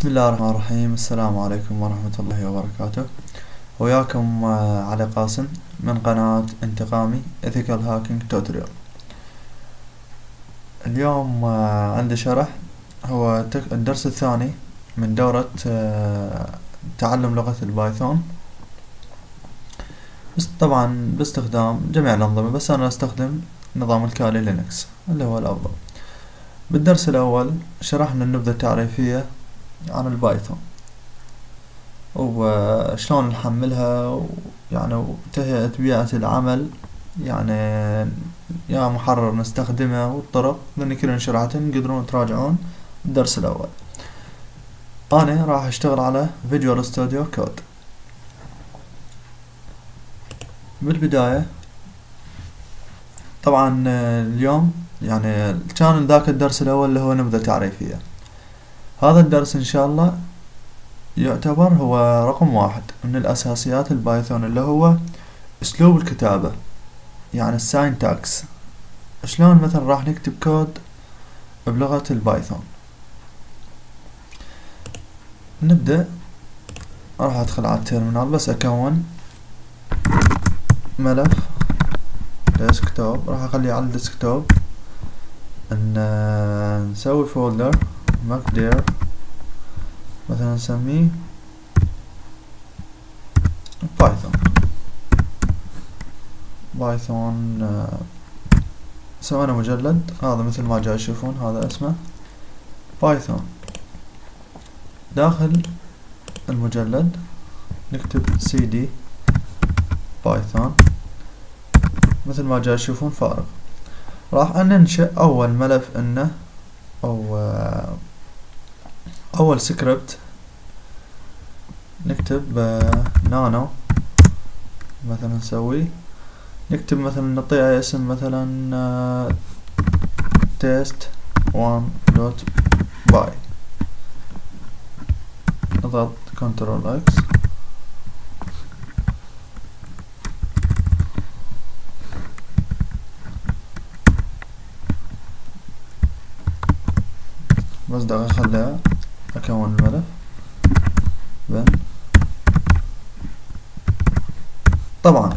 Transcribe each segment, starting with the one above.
بسم الله الرحمن الرحيم. السلام عليكم ورحمة الله وبركاته. وياكم علي قاسم من قناة انتقامي Ethical Hacking Tutorial. اليوم عندي شرح، هو الدرس الثاني من دورة تعلم لغة البايثون، بس طبعا باستخدام جميع الأنظمة، بس أنا أستخدم نظام الكالي لينكس اللي هو الأفضل. بالدرس الأول شرحنا النبذة التعريفية عن البايثون وشلون نحملها، يعني وتهيئة بيئة العمل، يعني يا محرر نستخدمه، والطرق لأن كلن شرحتن تقدرون تراجعون الدرس الأول. أنا راح أشتغل على فيجوال ستوديو كود. بالبداية طبعا اليوم يعني كان ذاك الدرس الأول اللي هو نبذة تعريفية، هذا الدرس إن شاء الله يعتبر هو رقم 1 من الأساسيات البايثون، اللي هو أسلوب الكتابة، يعني الساينتاكس، شلون مثلا راح نكتب كود بلغة البايثون. نبدأ. راح أدخل على التيرمينال، بس أكون ملف ديسكتوب، راح أخليه على الديسكتوب، نسوي فولدر مقدر مثلا نسميه بايثون. سوينا مجلد، هذا مثل ما جاي تشوفون هذا اسمه بايثون. داخل المجلد نكتب cd بايثون مثل ما جاي تشوفون فارغ. راح ننشئ اول ملف انه او اول سكريبت، نكتب نانو مثلا، نسوي نكتب مثلا نعطيه اسم مثلا test1.py، نضغط Ctrl X، بس دقيقة خليها أكون الملف. طبعا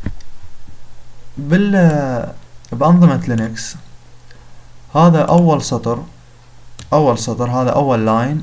بأنظمة لينكس هذا أول سطر، هذا أول لاين،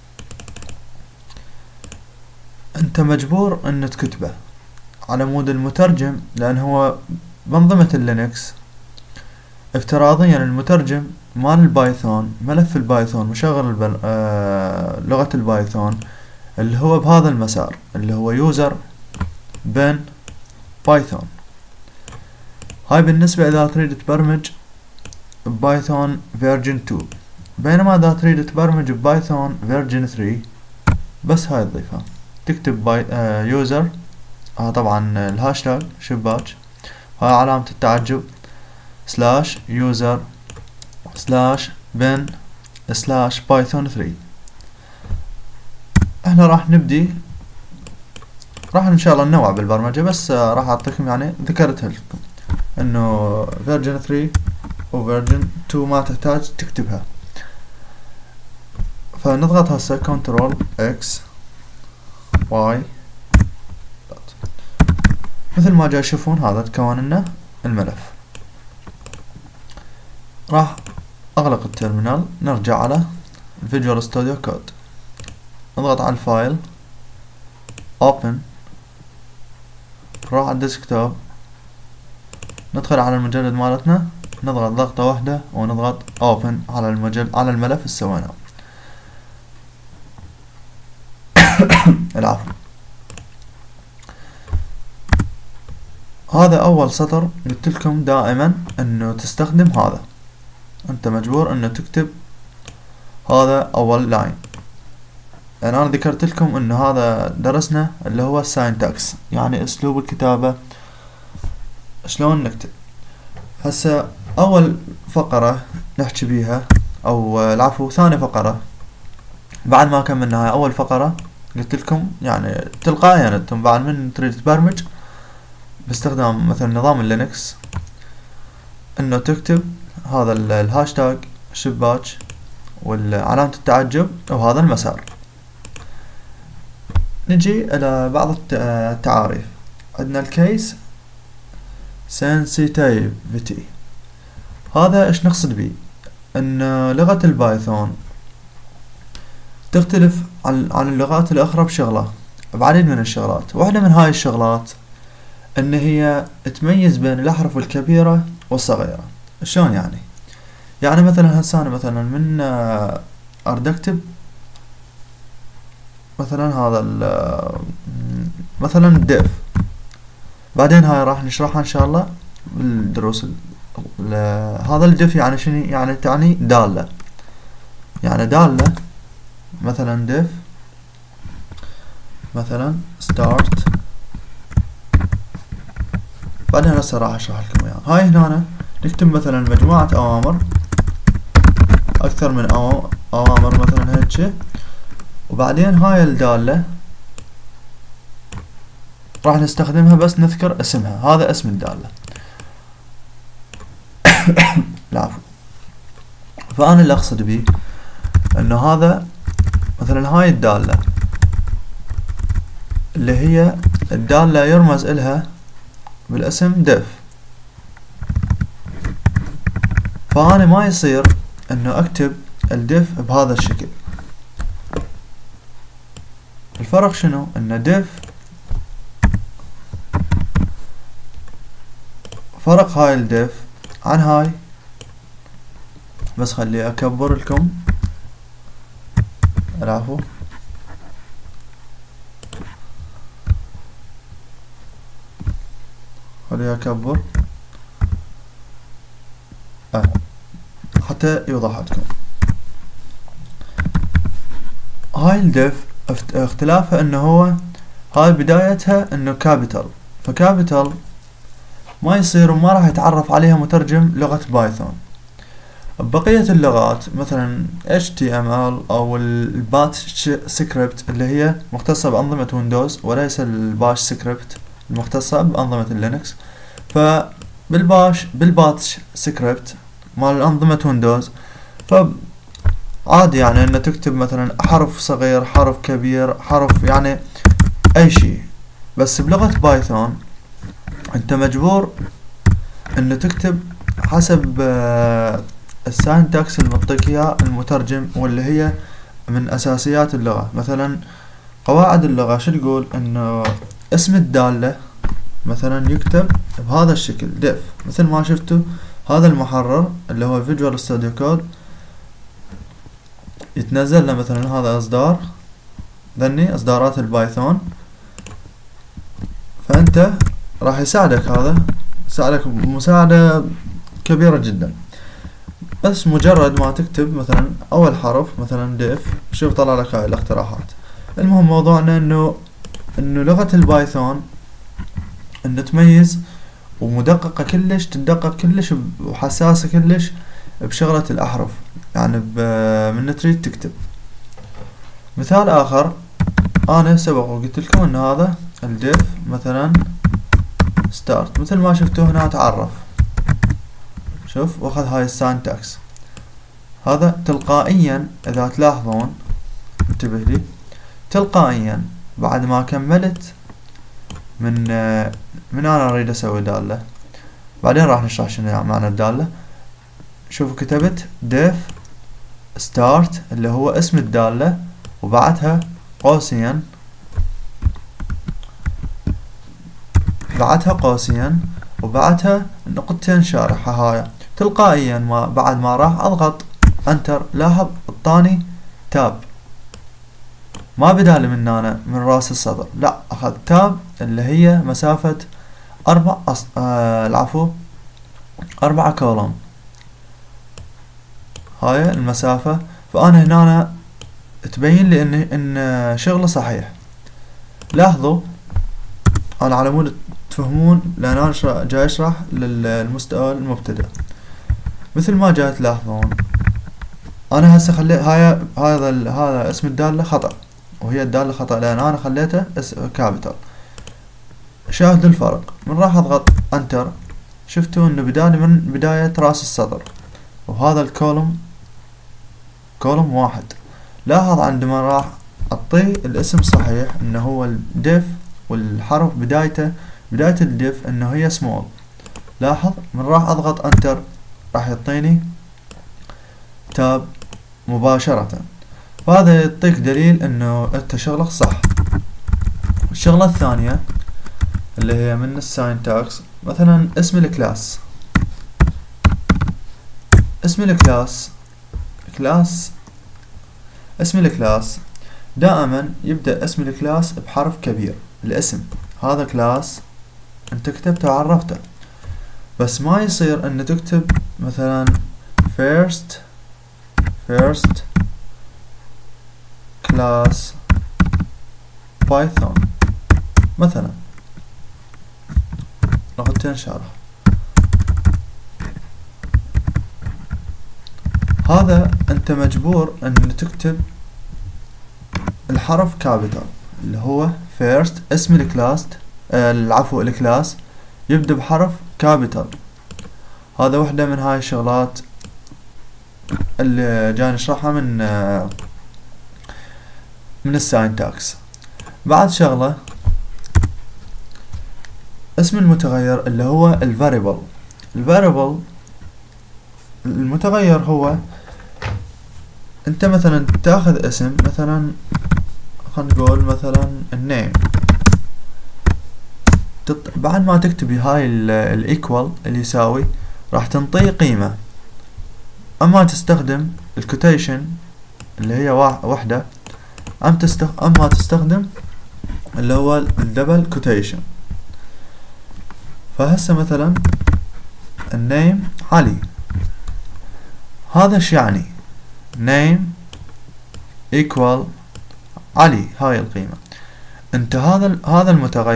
أنت مجبور أن تكتبه على مود المترجم، لأن هو بأنظمة اللينكس افتراضيا المترجم مال البايثون، ملف البايثون مشغل لغة البايثون اللي هو بهذا المسار، اللي هو يوزر بن بايثون. هاي بالنسبة إذا تريد تبرمج بايثون فيرجن 2، بينما إذا تريد تبرمج بايثون فيرجن 3 بس هاي تضيفها، تكتب يوزر، طبعا الهاشتاج شباك، هاي علامة التعجب، سلاش يوزر سلاش بن سلاش بايثون 3. احنا راح نبدي، راح ان شاء الله ننوع بالبرمجة، بس راح اعطيكم يعني ذكرتها لكم انه فيرجن 3 وفيرجن 2 ما تحتاج تكتبها. فنضغط هسه Ctrl X Y، مثل ما جاي تشوفون هذا تكون لنا الملف. راح اغلق التيرمينال، نرجع على فيجوال ستوديو كود، نضغط على الفايل Open، نروح على الديسكتوب، ندخل على المجلد مالتنا، نضغط ضغطة واحدة ونضغط Open على على الملف اللي سويناه. العفو. هذا أول سطر، قلت لكم دائما إنه تستخدم هذا، أنت مجبور إنه تكتب هذا أول لاين. يعني أنا ذكرت لكم إنه هذا درسنا اللي هو الساينتاكس، يعني أسلوب الكتابة، شلون نكتب. هسه أول فقرة نحكي بيها، أو العفو ثاني فقرة بعد ما كملنا هاي أول فقرة، قلت لكم يعني تلقائيا أنتم بعد من تريد تبرمج باستخدام مثلا نظام اللينكس إنه تكتب هذا الهاشتاج شباك وعلامة التعجب وهذا المسار. نجي إلى بعض التعاريف. عندنا الكيس sensitivity. هذا ايش نقصد بيه؟ ان لغة البايثون تختلف عن اللغات الأخرى بشغلة، بعديد من الشغلات. واحدة من هاي الشغلات ان هي تميز بين الأحرف الكبيرة والصغيرة. شلون يعني؟ يعني مثلا هسه أنا مثلا من أريد أكتب مثلا هذا مثلا ديف، بعدين هاي راح نشرحها إن شاء الله بالدروس. هذا الديف يعني شنو؟ يعني تعني دالة، يعني دالة مثلا ديف مثلا start. بعدين هسه راح اشرح لكم اياها. هاي هنا نكتب مثلا مجموعة اوامر، اكثر من اوامر مثلا هيك، وبعدين هاي الدالة راح نستخدمها بس نذكر اسمها، هذا اسم الدالة. العفو. فانا اللي اقصد بيه انه هذا مثلا هاي الدالة اللي هي الدالة يرمز الها بالاسم ديف، فانا ما يصير انه اكتب الديف بهذا الشكل. الفرق شنو؟ ان ديف فرق هاي الديف عن هاي، بس خلي اكبر لكم. العفو. خلي اكبر حتى يوضح لكم. هاي الديف اختلافها انه هو هاي بدايتها انه كابيتال، فكابيتال ما يصير وما راح يتعرف عليها مترجم لغة بايثون. بقية اللغات مثلا HTML او الباتش سكريبت اللي هي مختصة بأنظمة ويندوز، وليس الباش سكريبت المختصة بأنظمة اللينكس. بالباتش سكريبت مال أنظمة ويندوز فعادي يعني ان تكتب مثلا حرف صغير، حرف كبير، حرف يعني اي شيء. بس بلغة بايثون انت مجبور ان تكتب حسب الساينتاكس المعطيك اياه المترجم، واللي هي من اساسيات اللغة. مثلا قواعد اللغة شو تقول؟ انه اسم الدالة مثلا يكتب بهذا الشكل ديف، مثل ما شفتوا هذا المحرر اللي هو فيجوال ستوديو كود يتنزل له مثلا هذا اصدار ذني اصدارات البايثون، فانت راح يساعدك، هذا يساعدك مساعدة كبيرة جدا. بس مجرد ما تكتب مثلا اول حرف مثلا ديف، شوف طلع لك هاي الاقتراحات. المهم موضوعنا انه لغة البايثون انه تميز ومدققة كلش، تدقق كلش وحساسة كلش بشغلة الاحرف، يعني من تريد تكتب. مثال اخر انا سبق وقلت لكم ان هذا الديف مثلا ستارت، مثل ما شفتوا هنا تعرف، شوف واخذ هاي الساينتاكس. هذا تلقائيا اذا تلاحظون، انتبه لي، تلقائيا بعد ما كملت من انا اريد اسوي دالة، بعدين راح نشرح شنو يعني معنى الدالة. شوفوا كتبت ديف ستارت اللي هو اسم الدالة، وبعدها قوسين، وبعدها نقطتين شارحة. هاي تلقائيا بعد ما راح اضغط انتر، لاحظ الطاني تاب، ما بدال من هنا من راس السطر، لا اخذ تاب اللي هي مسافة 4 كولوم، هاي المسافة. فانا هنا تبين لي ان شغله صحيح. لاحظوا انا على مود تفهمون، لان انا جاي اشرح للمستوى المبتدئ. مثل ما جاي تلاحظون انا هسه خليت هذا اسم الدالة خطأ، وهي الدالة خطأ لان انا خليته كابيتال. شاهدوا الفرق، من راح اضغط انتر شفتوا انه بدالي من بداية راس السطر، وهذا الكولوم كولوم واحد. لاحظ عندما راح اعطيه الاسم صحيح انه هو الديف، والحرف بداية الديف انه هي سمول. لاحظ من راح اضغط انتر راح يعطيني تاب مباشرة، وهذا يعطيك دليل انه انت شغلك صح. الشغلة الثانية اللي هي من الساينتاكس، مثلا اسم الكلاس. اسم الكلاس اسم الكلاس دائما يبدأ اسم الكلاس بحرف كبير. الاسم هذا كلاس انت كتبته وعرفته، بس ما يصير ان تكتب مثلا first class بايثون مثلا نقطتين شرح. هذا انت مجبور ان تكتب الحرف كابيتال اللي هو first. اسم الكلاس الكلاس يبدأ بحرف كابيتال. هذا وحدة من هاي الشغلات اللي جاي نشرحها من الساينتاكس. بعد شغلة اسم المتغير اللي هو الفاريبل. المتغير هو انت مثلا تاخذ اسم، مثلا خلينا نقول مثلا النيم. بعد ما تكتبي هاي الايكوال اللي يساوي راح تنطيه قيمة. اما تستخدم الكوتيشن اللي هي وحدة، اما تستخدم اللي هو الدبل كوتيشن. فهسه مثلا النيم علي، هذا ايش يعني؟ نيم equal علي، هاي القيمة. انت هذا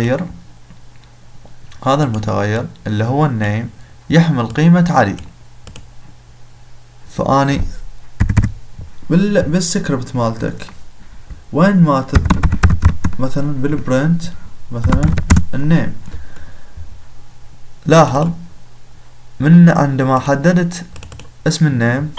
المتغير اللي هو النيم يحمل قيمة علي. فاني بالسكريبت مالتك وين ما مثلا بالبرنت مثلا النيم، لاحظ من عندما حددت اسم النيم،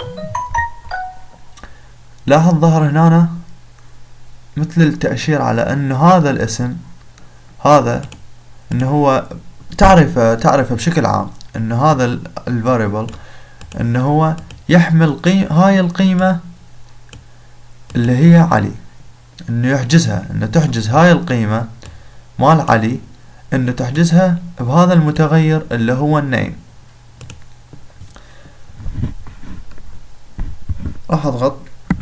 لاحظ ظهر هنا مثل التأشير على انه هذا الاسم هذا انه هو تعرفه بشكل عام انه هذا الفاريبل انه هو يحمل هاي القيمة اللي هي علي، انه يحجزها، انه تحجز هاي القيمة مال علي، انه تحجزها بهذا المتغير اللي هو النيم. راح اضغط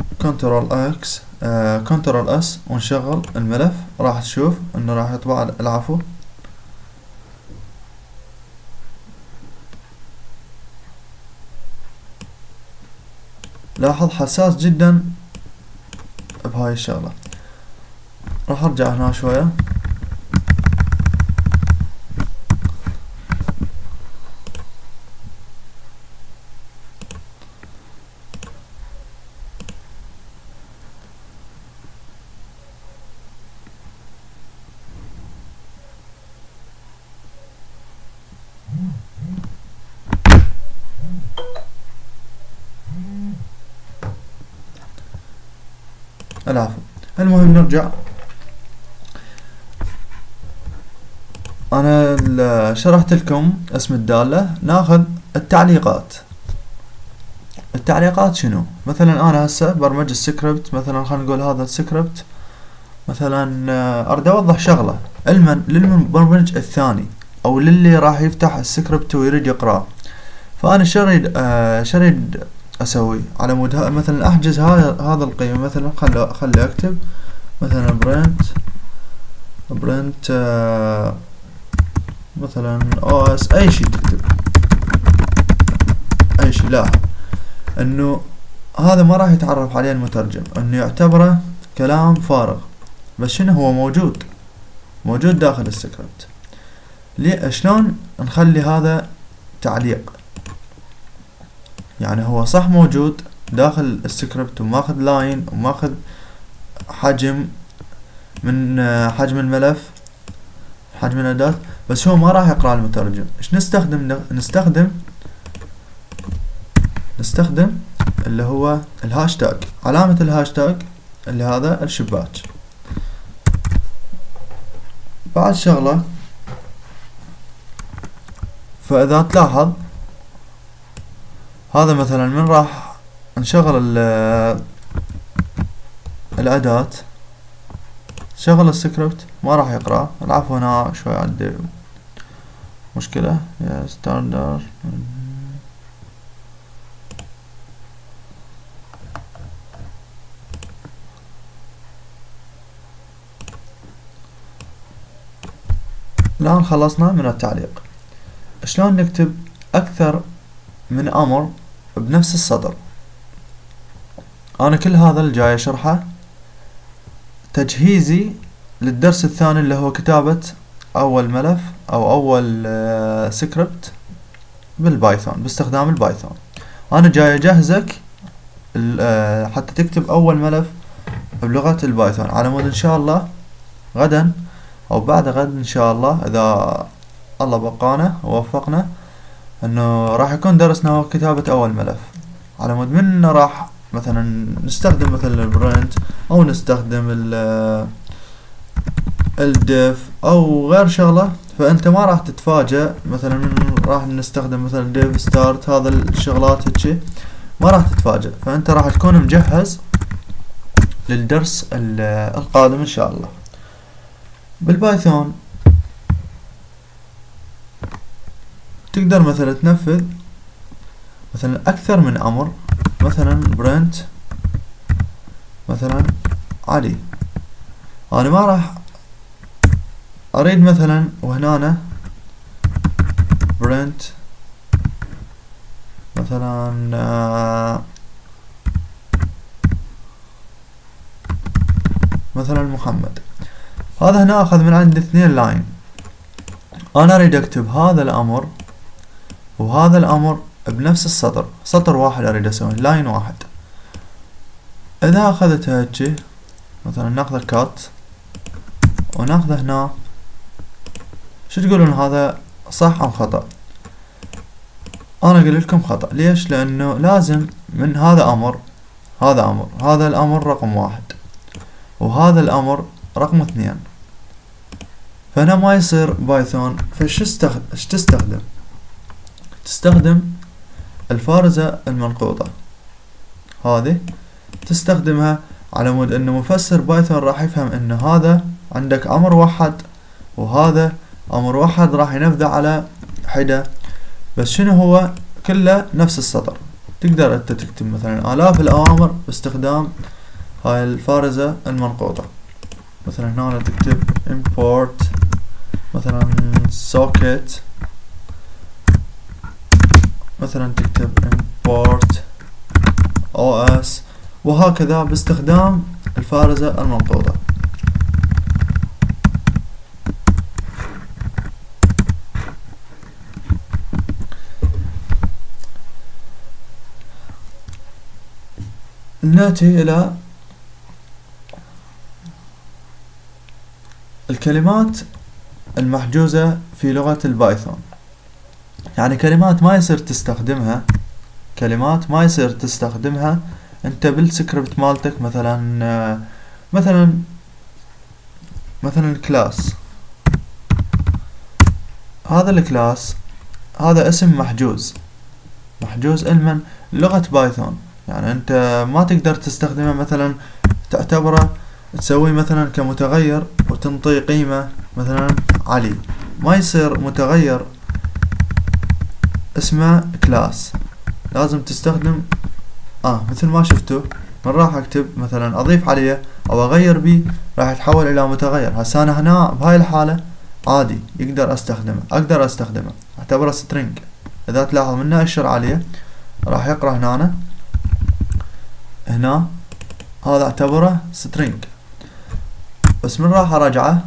كنترول اس ونشغل الملف. راح تشوف انه راح يطبع العفو. لاحظ حساس جدا بهاي الشغلة. راح ارجع هنا شوية. العفو. المهم نرجع. انا شرحت لكم اسم الدالة. ناخذ التعليقات شنو؟ مثلا انا هسه برمج السكريبت، مثلا خلينا نقول هذا السكريبت مثلا اريد اوضح شغلة للمبرمج الثاني او للي راح يفتح السكريبت ويريد يقراه. فانا شريد اسوي على مود مثلا احجز هذا القيمة. مثلا خلي اكتب مثلا برنت مثلا OS اي شي، تكتب اي شي. لاحظ انه هذا ما راح يتعرف عليه المترجم، انه يعتبره كلام فارغ، بس شنو هو موجود داخل السكريبت. شلون نخلي هذا تعليق؟ يعني هو صح موجود داخل السكريبت وماخذ لاين وماخذ حجم من حجم الملف، حجم الأداة، بس هو ما راح يقرأ المترجم. ايش نستخدم اللي هو الهاشتاج. علامة الهاشتاج اللي هذا الشباك. بعد شغلة، فإذا تلاحظ هذا مثلا من راح نشغل الأداة، شغل السكريبت ما راح يقرأ. العفو هنا شوي عندي مشكلة يا ستاندر. الآن خلصنا من التعليق. شلون نكتب أكثر من أمر بنفس السطر؟ أنا كل هذا اللي جاي أشرحه تجهيزي للدرس الثاني اللي هو كتابة أول ملف أو أول سكريبت بالبايثون باستخدام البايثون. أنا جاي أجهزك حتى تكتب أول ملف بلغة البايثون، على مود إن شاء الله غدا أو بعد غد إن شاء الله إذا الله بقانا ووفقنا إنه راح يكون درسنا هو كتابة أول ملف، على مود من راح مثلا نستخدم مثلا البرنت أو نستخدم الديف أو غير شغلة. فأنت ما راح تتفاجأ مثلا راح نستخدم مثلا ديف ستارت، هذا الشغلات هيك ما راح تتفاجأ. فأنت راح تكون مجهز للدرس القادم إن شاء الله. بالبايثون تقدر مثلا تنفذ مثلا أكثر من أمر، مثلا برنت مثلا علي. أنا ما راح أريد مثلا وهنا برنت مثلا مثلا محمد. هذا هنا أخذ من عندي 2 لاين. أنا أريد أكتب هذا الأمر وهذا الأمر بنفس السطر، سطر واحد أريد أسوي لاين واحد. إذا أخذتها هيجي مثلا ناخذ كات وناخذ هنا، شو تقولون هذا صح أم خطأ؟ أنا أقول لكم خطأ. ليش؟ لأنه لازم من هذا أمر هذا أمر، هذا الأمر رقم 1 وهذا الأمر رقم 2. فهنا ما يصير بايثون. فش تستخدم؟ تستخدم الفارزة المنقوطة هذه، تستخدمها على مود انه مفسر بايثون راح يفهم انه هذا عندك امر واحد وهذا امر واحد راح ينفذه على حدة، بس شنو هو كله نفس السطر. تقدر انت تكتب مثلا آلاف الأوامر باستخدام هاي الفارزة المنقوطة. مثلا هنا تكتب import مثلا socket، مثلا تكتب import os، وهكذا باستخدام الفارزة المنقوطة. نأتي إلى الكلمات المحجوزة في لغة البايثون. يعني كلمات ما يصير تستخدمها، كلمات ما يصير تستخدمها انت بالسكريبت مالتك. مثلا كلاس، هذا الكلاس هذا اسم محجوز علما لغة بايثون. يعني انت ما تقدر تستخدمه مثلا تعتبره تسوي مثلا كمتغير وتنطي قيمة مثلا علي. ما يصير متغير اسمه كلاس، لازم تستخدم مثل ما شفتوا من راح اكتب مثلا اضيف عليه او اغير بيه راح يتحول الى متغير. هسه انا هنا بهاي الحالة عادي اقدر استخدمه اعتبره سترينج. اذا تلاحظ من اشر عليه راح يقرأ هنا هذا اعتبره سترينج، بس من راح ارجعه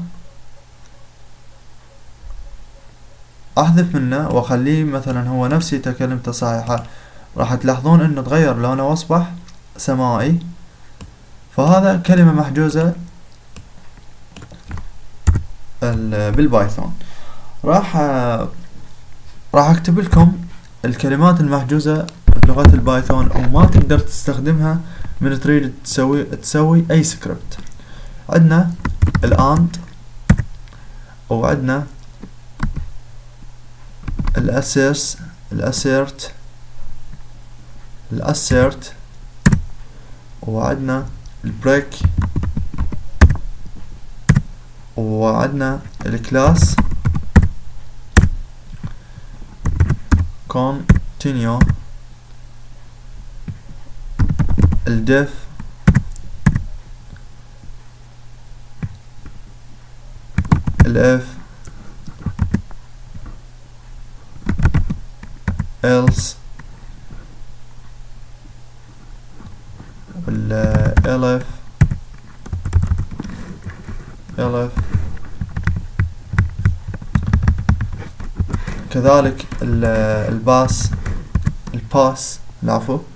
احذف منه واخليه مثلا هو نفسي كلمته صحيحة، راح تلاحظون انه تغير لونه واصبح سمائي. فهذا كلمة محجوزة بالبايثون. راح اكتب لكم الكلمات المحجوزة بلغة البايثون وما تقدر تستخدمها من تريد تسوي اي سكريبت. عندنا الاند، وعندنا الاسيرت، وعندنا البريك، وعندنا الكلاس continue، الديف، الاف، else، والelif، كذلك الباس العفو،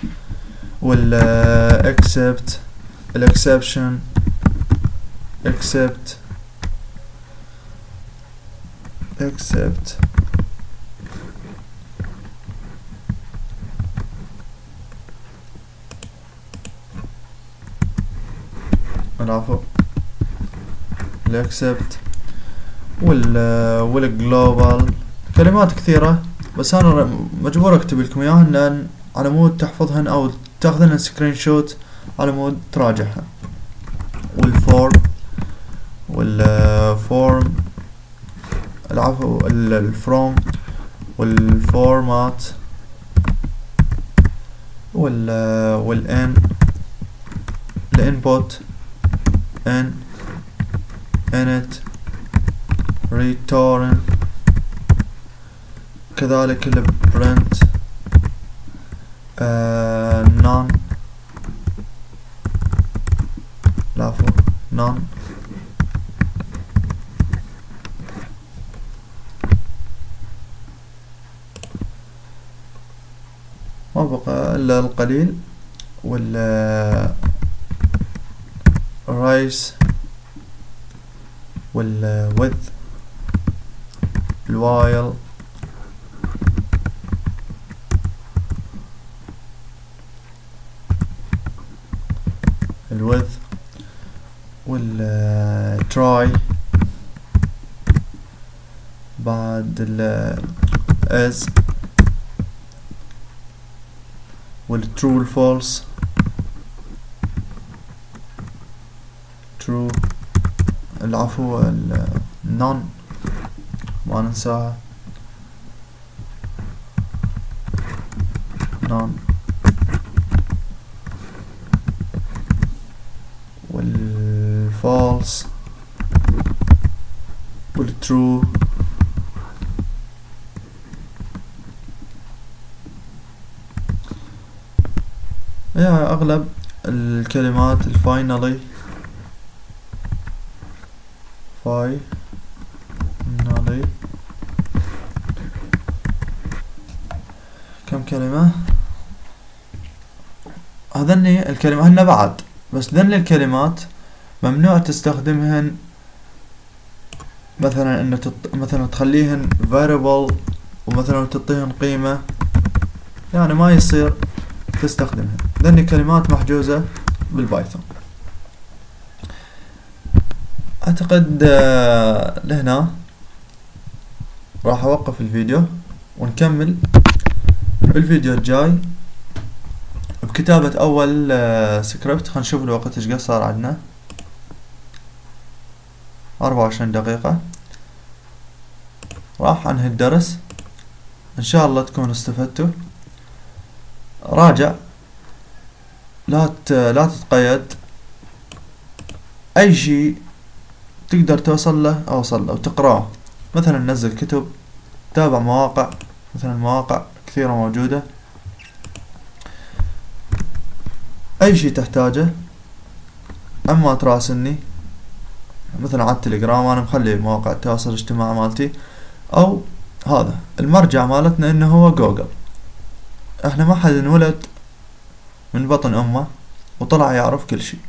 والexcept، الexception، except، العفو، الexcept، والجلوبال. كلمات كثيرة، بس انا مجبور اكتب لكم اياهن لان على مود تحفظهن او تاخذن سكرين شوت على مود تراجعها. والفورم العفو، الفروم، والفورمات، الانبوت، init، return، كذلك البرنت، none، العفو none، ما بقى الا القليل. raise، width، while، width، try، بعد as، true، false، true، العفو none ما ننساها none، والفالس، والtrue، هي اغلب الكلمات الفاينلي كم كلمة؟ هذني الكلمة هن بعد، بس ذني الكلمات ممنوع تستخدمهن مثلا ان مثلا تخليهن variable ومثلا تعطيهن قيمة، يعني ما يصير تستخدمهن. ذني كلمات محجوزة بالبايثون. اعتقد لهنا راح اوقف الفيديو ونكمل بالفيديو الجاي بكتابة اول سكريبت. خلينا نشوف الوقت ايش قد صار عندنا، 24 دقيقة. راح انهي الدرس، ان شاء الله تكونوا استفدتوا. راجع، لا تتقيد، اي شيء تقدر توصل له وتقراه. مثلا نزل كتب، تابع مواقع، مثلا مواقع كثيرة موجودة. اي شيء تحتاجه، اما تراسلني مثلا على التليجرام، انا مخلي مواقع التواصل الاجتماعي مالتي، او هذا المرجع مالتنا انه هو جوجل. احنا ما حد انولد من بطن امه وطلع يعرف كل شيء.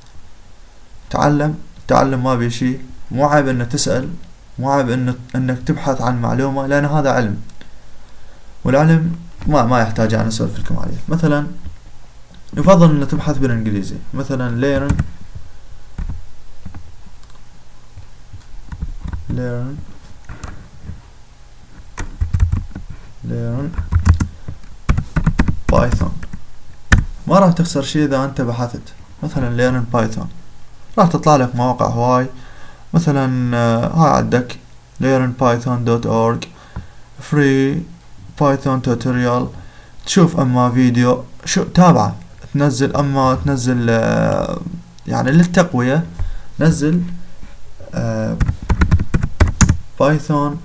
تعلم ما بي شيء، مو عيب انك تسأل، مو عيب انك تبحث عن معلومة، لان هذا علم، والعلم ما يحتاج ان اسولف لكم عليه. مثلا يفضل ان تبحث بالانجليزي، مثلا learn بايثون. ما راح تخسر شي اذا انت بحثت مثلا learn بايثون، راح تطلع لك مواقع هواي، مثلا هاي عندك learnpython.org free بايثون توتوريال، تشوف اما فيديو شو تابعه، تنزل اما تنزل يعني للتقوية نزل بايثون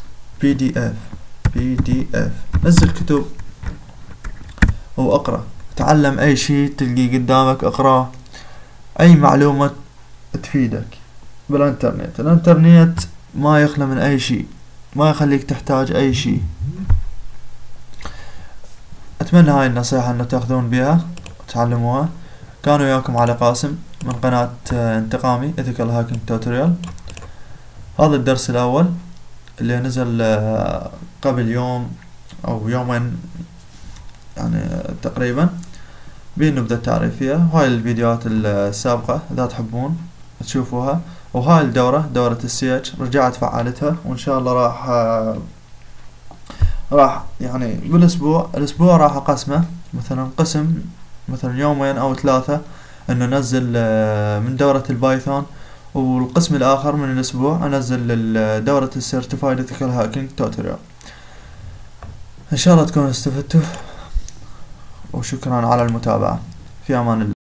PDF، نزل كتب واقرأ، تعلم اي شي تلقي قدامك اقراه، اي معلومة تفيدك بالانترنت. الانترنت ما يخلى من اي شي، ما يخليك تحتاج اي شي. اتمنى هاي النصيحة انه تاخذون بها وتعلموها. كان وياكم علي قاسم من قناة انتقامي Ethical Hacking Tutorial. هذا الدرس الاول اللي نزل قبل يوم او يومين يعني تقريبا بنبذة تعريفية، وهاي الفيديوهات السابقة اذا تحبون تشوفوها. وهاي الدورة دورة الCH رجعت فعلتها، وان شاء الله راح يعني الاسبوع راح اقسمه، مثلا قسم مثلا يومين او 3 انه نزل من دورة البايثون، والقسم الاخر من الاسبوع انزل دورة السيرتيفايد Ethical Hacking Tutorial. ان شاء الله تكونوا استفدتوا، وشكرا على المتابعة. في امان الله.